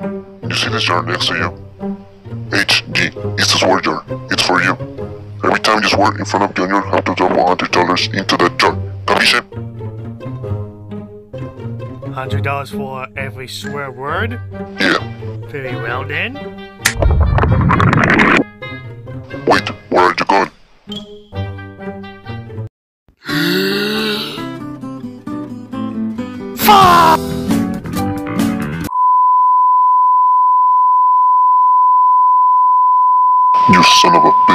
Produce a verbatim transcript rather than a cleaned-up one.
You see this jar next to you? H G, it's the swear jar. It's for you. Every time you swear in front of Junior, have to drop one hundred dollars into that jar. Capisce? one hundred dollars for every swear word? Yeah. Very well then. Wait, where are you going? Fuck! You son of a